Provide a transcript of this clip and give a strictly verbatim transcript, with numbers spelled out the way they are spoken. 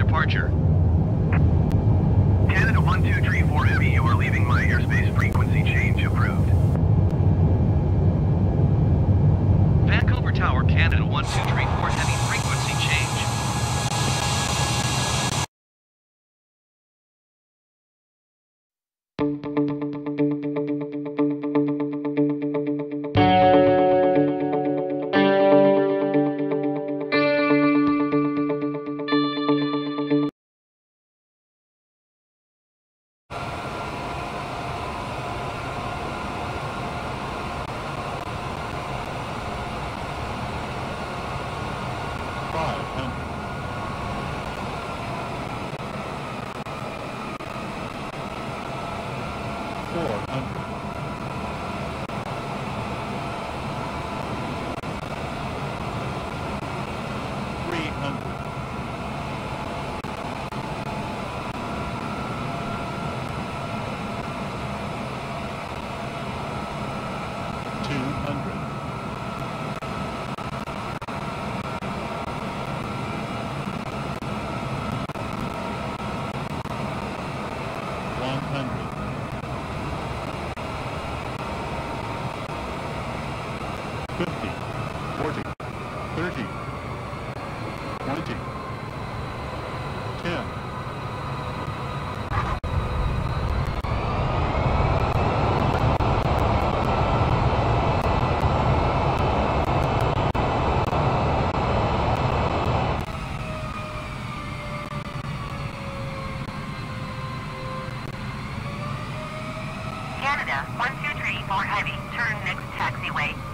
departure. Canada one two three four Heavy, you are leaving my airspace. Frequency change approved. Vancouver Tower, Canada one two three four Heavy, frequency change. five hundred. Four hundred. Three hundred. Two hundred. One hundred. Fifty. Forty. Thirty. Twenty. Ten. Canada one two three four Heavy, turn next taxiway.